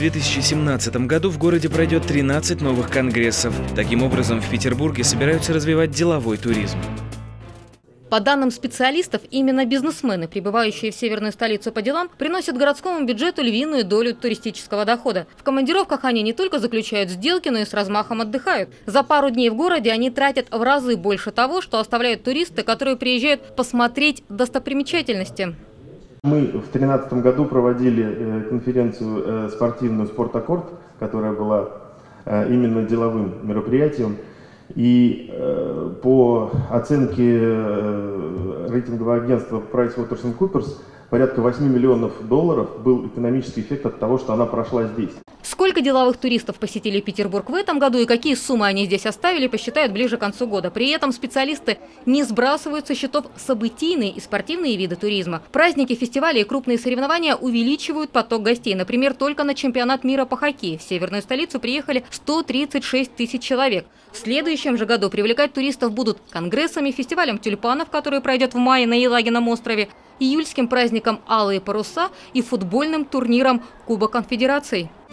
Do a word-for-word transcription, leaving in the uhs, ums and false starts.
две тысячи семнадцатом году в городе пройдет тринадцать новых конгрессов. Таким образом, в Петербурге собираются развивать деловой туризм. По данным специалистов, именно бизнесмены, прибывающие в северную столицу по делам, приносят городскому бюджету львиную долю туристического дохода. В командировках они не только заключают сделки, но и с размахом отдыхают. За пару дней в городе они тратят в разы больше того, что оставляют туристы, которые приезжают посмотреть достопримечательности. Мы в две тысячи тринадцатом году проводили конференцию спортивную «Спорт-аккорд», которая была именно деловым мероприятием. И э, по оценке э, рейтингового агентства PricewaterhouseCoopers порядка восьми миллионов долларов был экономический эффект от того, что она прошла здесь. Сколько деловых туристов посетили Петербург в этом году и какие суммы они здесь оставили, посчитают ближе к концу года. При этом специалисты не сбрасывают со счетов событийные и спортивные виды туризма. Праздники, фестивали и крупные соревнования увеличивают поток гостей. Например, только на чемпионат мира по хоккею в северную столицу приехали сто тридцать шесть тысяч человек. В следующем же году привлекать туристов будут конгрессами, фестивалем тюльпанов, который пройдет в мае на Елагином острове, июльским праздником «Алые паруса» и футбольным турниром Кубок конфедераций.